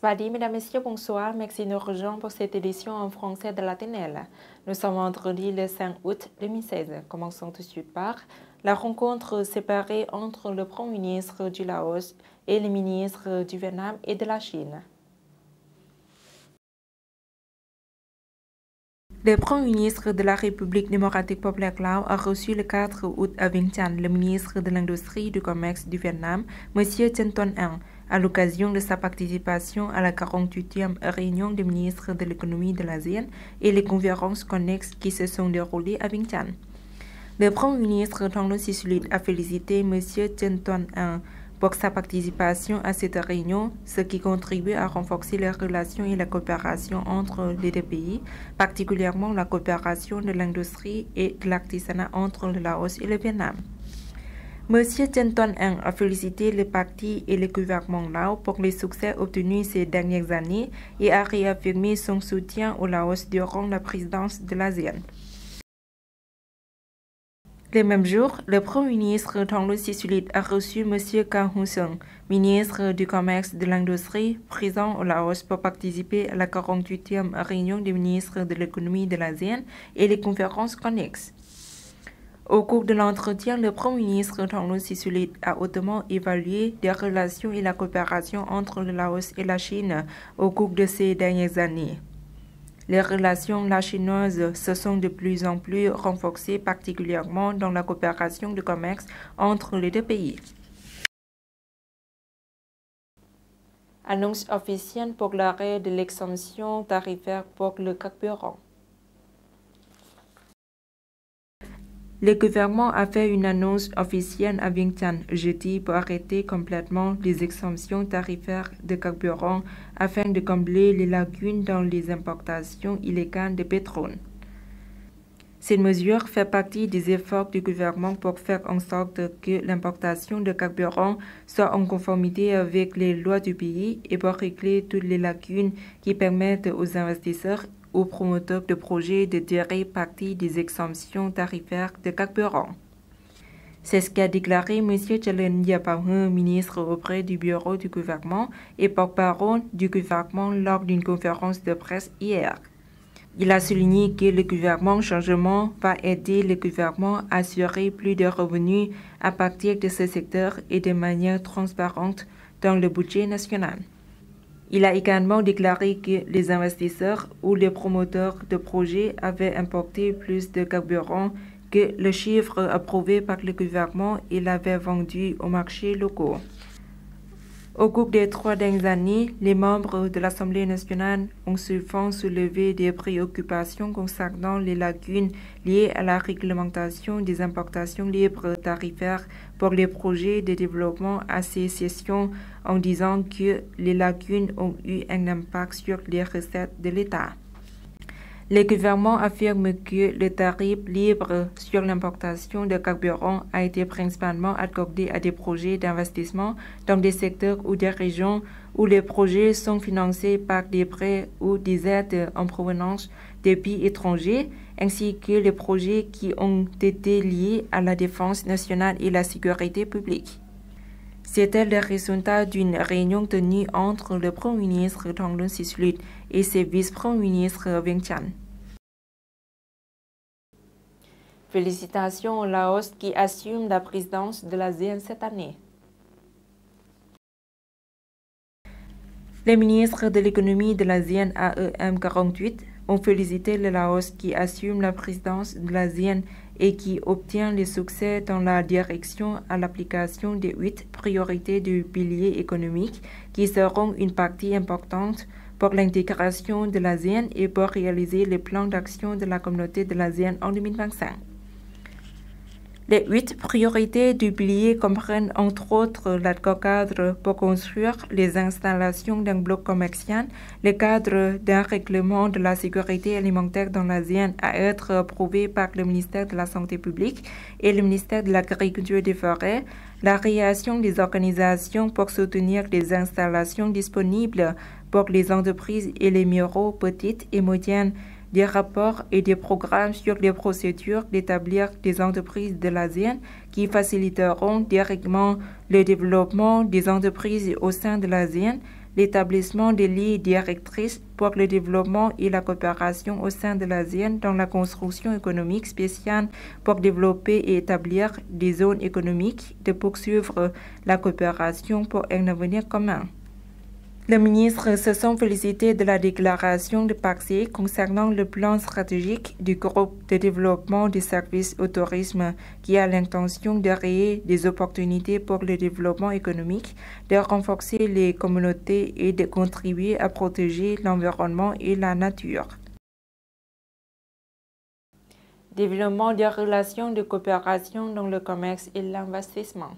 Sawadee, mesdames, messieurs, bonsoir. Merci de nous rejoindre pour cette édition en français de la TNL. Nous sommes vendredi le 5 août 2016. Commençons tout de suite par la rencontre séparée entre le Premier ministre du Laos et le ministre du Vietnam et de la Chine. Le Premier ministre de la République démocratique populaire Laos a reçu le 4 août à Vientiane le ministre de l'Industrie et du Commerce du Vietnam, M. Chen Tuan-Anh, à l'occasion de sa participation à la 48e réunion des ministres de l'économie de l'ASEAN et les conférences connexes qui se sont déroulées à Vientiane. Le Premier ministre Thongloun Sisoulith a félicité M. Chen Tuan-Anh pour sa participation à cette réunion, ce qui contribue à renforcer les relations et la coopération entre les deux pays, particulièrement la coopération de l'industrie et de l'artisanat entre le Laos et le Vietnam. M. Chen Tuan-Anh a félicité le parti et le gouvernement Laos pour les succès obtenus ces dernières années et a réaffirmé son soutien au Laos durant la présidence de l'ASEAN. Le même jour, le Premier ministre Thongloun Sisoulith a reçu M. Kang Hoo-seung, ministre du Commerce et de l'Industrie, présent au Laos pour participer à la 48e réunion des ministres de l'économie de l'ASEAN et les conférences connexes. Au cours de l'entretien, le Premier ministre Thongloun Sisoulith a hautement évalué les relations et la coopération entre le Laos et la Chine au cours de ces dernières années. Les relations laos-chinoises se sont de plus en plus renforcées, particulièrement dans la coopération de commerce entre les deux pays. Annonce officielle pour l'arrêt de l'exemption tarifaire pour le carburant. Le gouvernement a fait une annonce officielle à Vientiane jeudi pour arrêter complètement les exemptions tarifaires de carburant afin de combler les lacunes dans les importations illégales de pétrole. Cette mesure fait partie des efforts du gouvernement pour faire en sorte que l'importation de carburant soit en conformité avec les lois du pays et pour régler toutes les lacunes qui permettent aux investisseurs aux promoteurs de projets de tirer parti des exemptions tarifaires de carburant. C'est ce qu'a déclaré M. Chalen Yapawhe, ministre auprès du bureau du gouvernement et porte-parole du gouvernement lors d'une conférence de presse hier. Il a souligné que le gouvernement changement va aider le gouvernement à assurer plus de revenus à partir de ce secteur et de manière transparente dans le budget national. Il a également déclaré que les investisseurs ou les promoteurs de projets avaient importé plus de carburant que le chiffre approuvé par le gouvernement et l'avaient vendu aux marchés locaux. Au cours des 3 dernières années, les membres de l'Assemblée nationale ont souvent soulevé des préoccupations concernant les lacunes liées à la réglementation des importations libres tarifaires pour les projets de développement à ces sessions en disant que les lacunes ont eu un impact sur les recettes de l'État. Le gouvernement affirme que le tarif libre sur l'importation de carburant a été principalement accordé à des projets d'investissement dans des secteurs ou des régions où les projets sont financés par des prêts ou des aides en provenance des pays étrangers, ainsi que les projets qui ont été liés à la défense nationale et la sécurité publique. C'était le résultat d'une réunion tenue entre le Premier ministre Thongloun Sisoulith et ses vice-premiers ministres Vientiane. Félicitations au Laos qui assume la présidence de l'ASEAN cette année. Les ministres de l'économie de l'ASEAN AEM 48 ont félicité le Laos qui assume la présidence de l'ASEAN et qui obtient le succès dans la direction à l'application des 8 priorités du pilier économique qui seront une partie importante pour l'intégration de l'ASEAN et pour réaliser les plans d'action de la communauté de l'ASEAN en 2025. Les 8 priorités du pilier comprennent entre autres l'accord cadre pour construire les installations d'un bloc commercial, le cadre d'un règlement de la sécurité alimentaire dans l'ASEAN à être approuvé par le ministère de la Santé publique et le ministère de l'Agriculture et des Forêts, la création des organisations pour soutenir les installations disponibles pour les entreprises et les micro, petites et moyennes, des rapports et des programmes sur les procédures d'établir des entreprises de l'ASEAN qui faciliteront directement le développement des entreprises au sein de l'ASEAN, l'établissement des lignes directrices pour le développement et la coopération au sein de l'ASEAN dans la construction économique spéciale pour développer et établir des zones économiques, de poursuivre la coopération pour un avenir commun. Les ministres se sont félicités de la déclaration de Park-se concernant le plan stratégique du groupe de développement des services au tourisme qui a l'intention de créer des opportunités pour le développement économique, de renforcer les communautés et de contribuer à protéger l'environnement et la nature. Développement des relations de coopération dans le commerce et l'investissement.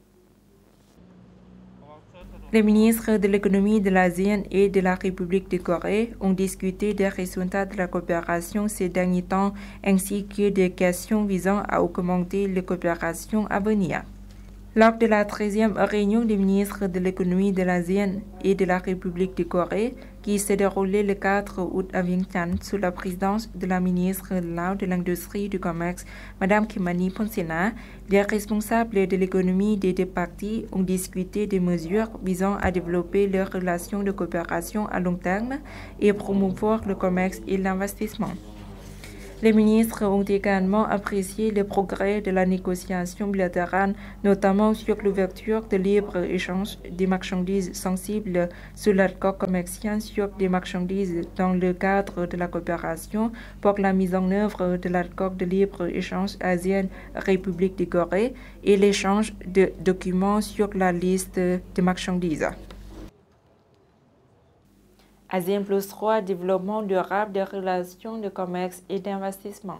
Les ministres de l'économie de l'ASEAN et de la République de Corée ont discuté des résultats de la coopération ces derniers temps ainsi que des questions visant à augmenter les coopérations à venir. Lors de la 13e réunion des ministres de l'économie de l'ASEAN et de la République de Corée, qui s'est déroulée le 4 août à Vientiane sous la présidence de la ministre de Laos de l'Industrie et du Commerce, Mme Kimani Phonsena, les responsables de l'économie des deux parties ont discuté des mesures visant à développer leurs relations de coopération à long terme et promouvoir le commerce et l'investissement. Les ministres ont également apprécié les progrès de la négociation bilatérale, notamment sur l'ouverture de libre-échange des marchandises sensibles sur l'accord commercial sur des marchandises dans le cadre de la coopération pour la mise en œuvre de l'accord de libre-échange ASEAN-République de Corée et l'échange de documents sur la liste de marchandises. ASEAN Plus 3, développement durable des relations de commerce et d'investissement.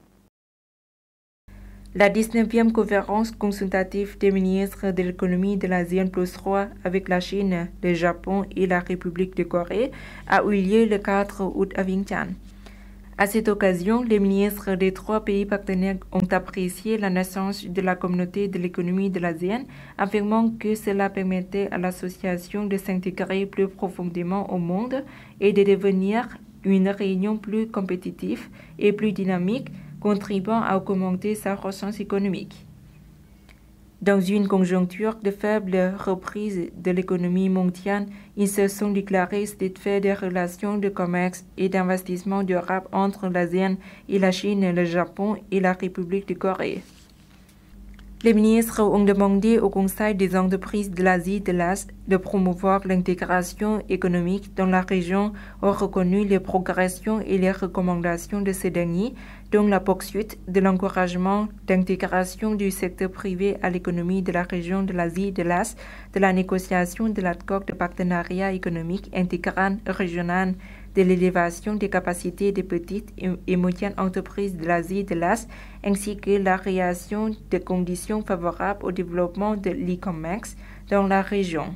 La 19e conférence consultative des ministres de l'économie de l'ASEAN Plus 3 avec la Chine, le Japon et la République de Corée a eu lieu le 4 août à Vientiane. À cette occasion, les ministres des trois pays partenaires ont apprécié la naissance de la communauté de l'économie de l'ASEAN, affirmant que cela permettait à l'association de s'intégrer plus profondément au monde et de devenir une réunion plus compétitive et plus dynamique, contribuant à augmenter sa croissance économique. Dans une conjoncture de faible reprise de l'économie mondiale, ils se sont déclarés satisfaits des relations de commerce et d'investissement durable entre l'ASEAN et la Chine, le Japon et la République de Corée. Les ministres ont demandé au Conseil des entreprises de l'Asie de l'Est de promouvoir l'intégration économique dans la région, ont reconnu les progressions et les recommandations de ces derniers, dont la poursuite de l'encouragement d'intégration du secteur privé à l'économie de la région de l'Asie de l'Est, de la négociation de l'accord de partenariat économique intégral régional, de l'élévation des capacités des petites et moyennes entreprises de l'Asie de l'Est, ainsi que la création de conditions favorables au développement de l'e-commerce dans la région.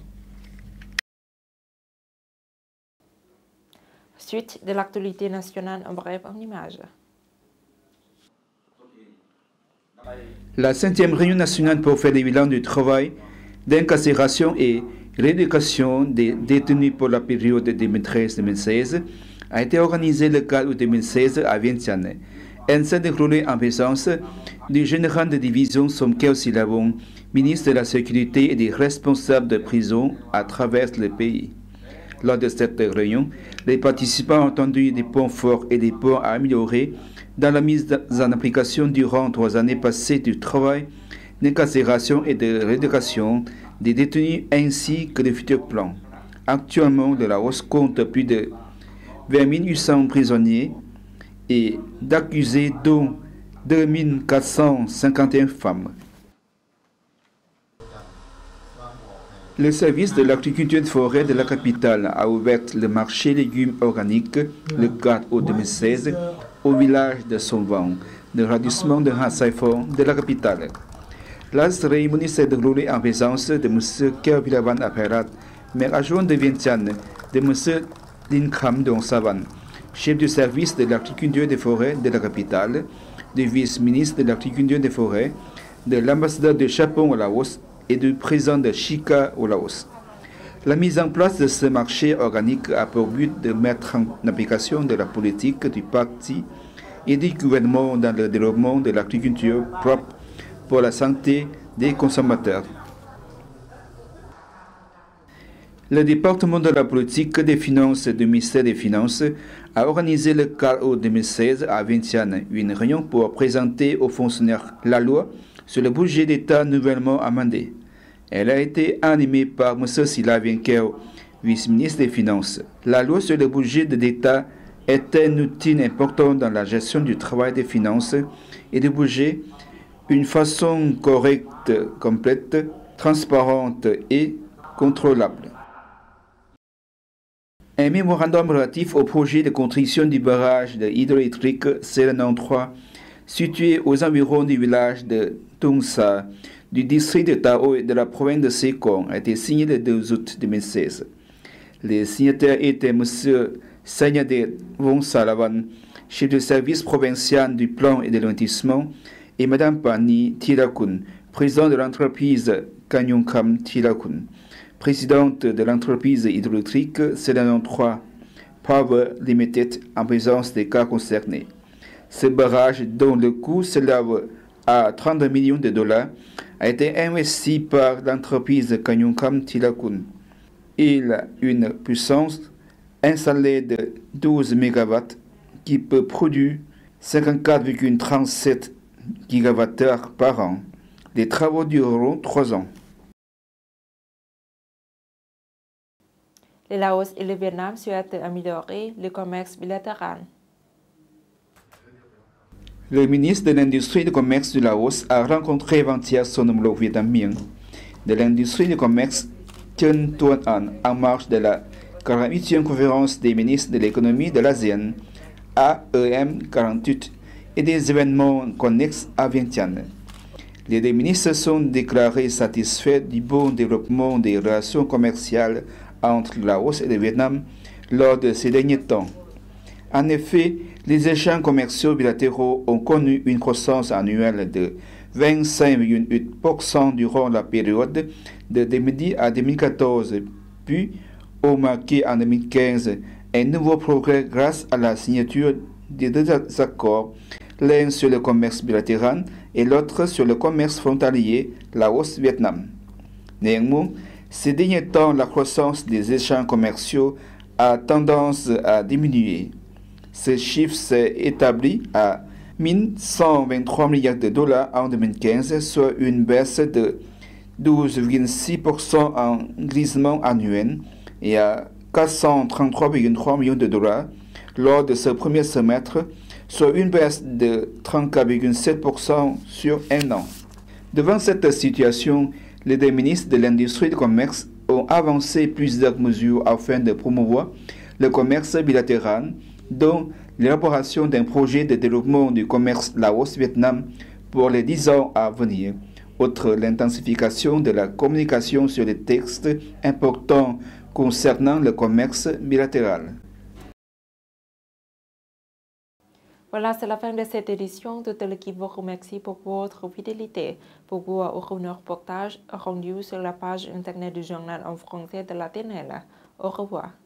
Suite de l'actualité nationale en bref en images. La 5e réunion nationale pour faire des bilans du travail, d'incarcération et rééducation des détenus pour la période 2013-2016 a été organisée le 4 août 2016 à Vientiane. Elle s'est déroulée en présence du général de division Somkeo Silabong, ministre de la Sécurité et des responsables de prison à travers le pays. Lors de cette réunion, les participants ont entendu des points forts et des points à améliorer dans la mise en application durant 3 années passées du travail, d'incarcération et de rééducation des détenus ainsi que de futurs plans. Actuellement, le Laos compte plus de 20 800 prisonniers et d'accusés dont 2 451 femmes. Le service de l'agriculture de forêt de la capitale a ouvert le marché légumes organiques le 4 août 2016 au village de Somvang, de l'arrondissement de Hansaiphong de la capitale. La cérémonie s'est déroulée en présence de M. Kervilavan Aperat, maire adjoint de Vientiane, de M. Lin Kham Dong Savan, chef du service de l'agriculture des forêts de la capitale, du vice-ministre de l'agriculture des forêts, de l'ambassadeur du Japon au Laos et du président de Chika au Laos. La mise en place de ce marché organique a pour but de mettre en application de la politique du parti et du gouvernement dans le développement de l'agriculture propre pour la santé des consommateurs. Le département de la politique des finances du ministère des Finances a organisé le 4 août 2016 à Vientiane une réunion pour présenter aux fonctionnaires la loi sur le budget d'État nouvellement amendé. Elle a été animée par M. Sila Vienkeo, vice-ministre des Finances. La loi sur le budget de l'État est un outil important dans la gestion du travail des finances et du budget, une façon correcte, complète, transparente et contrôlable. Un mémorandum relatif au projet de construction du barrage hydroélectrique Selenon 3, situé aux environs du village de Tungsa, du district de Tao et de la province de Sekong, a été signé le 2 août 2016. Les signataires étaient M. Sanyade Vonsalavan, chef du service provincial du plan et de l'investissement, et Mme Pani Thirakun, président de l'entreprise Kanyunkam Thirakun, présidente de l'entreprise hydroélectrique Selenon 3 Power Limited, en présence des cas concernés. Ce barrage, dont le coût s'élève à 32 millions de dollars, a été investi par l'entreprise Kanyunkam Thirakun. Il a une puissance installée de 12 MW qui peut produire 54,37 GWh par an. Les travaux dureront 3 ans. Le Laos et le Vietnam souhaitent améliorer le commerce bilatéral. Le ministre de l'Industrie et du Commerce du Laos a rencontré avant-hier son homologue vietnamien de l'Industrie et du Commerce Chen Tuan An en marge de la 48e conférence des ministres de l'économie de l'ASEAN, AEM 48, et des événements connexes à Vientiane. Les deux ministres sont déclarés satisfaits du bon développement des relations commerciales entre le Laos et le Vietnam lors de ces derniers temps. En effet, les échanges commerciaux bilatéraux ont connu une croissance annuelle de 25,8% durant la période de 2010 à 2014, puis ont marqué en 2015 un nouveau progrès grâce à la signature de 2 accords, l'un sur le commerce bilatéral et l'autre sur le commerce frontalier Laos-Vietnam. Néanmoins, ces derniers temps, la croissance des échanges commerciaux a tendance à diminuer. Ce chiffre s'est établi à 1 123 milliards de dollars en 2015, soit une baisse de 12,6% en glissement annuel et à 433,3 millions de dollars lors de ce premier semestre, soit une baisse de 34,7% sur un an. Devant cette situation, les deux ministres de l'Industrie et du Commerce ont avancé plusieurs mesures afin de promouvoir le commerce bilatéral, dont l'élaboration d'un projet de développement du commerce Laos-Vietnam pour les 10 ans à venir, outre l'intensification de la communication sur les textes importants concernant le commerce bilatéral. Voilà, c'est la fin de cette édition. Toute l'équipe vous remercie pour votre fidélité. Pour vous, au reportage rendu sur la page internet du journal en français de la TNL. Au revoir.